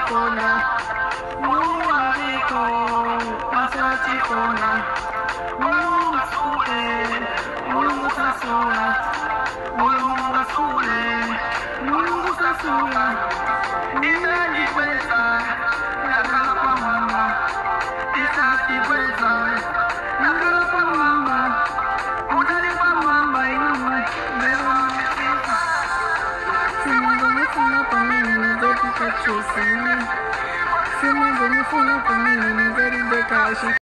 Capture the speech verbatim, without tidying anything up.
chikona, Mungu aliko, asa chikona, Mungu sule, Mungu sasula, Mungu sule, Mungu sasula, ninajipweza, nakapa mama, isatipweza, nakapa mama, utalipa mama inu, mbele mkisa. Sinagomefuna kwa nini nijeti kwa chusini, Sinagomefuna kwa nini nijeti kwa chusini.